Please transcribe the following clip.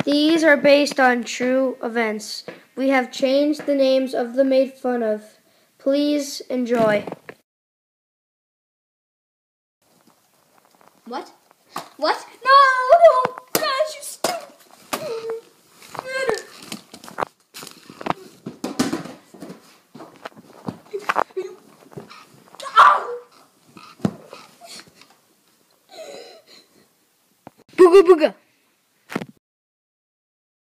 These are based on true events. We have changed the names of the made fun of. Please enjoy. What? What? No! Gosh, you stupid! Booga booga.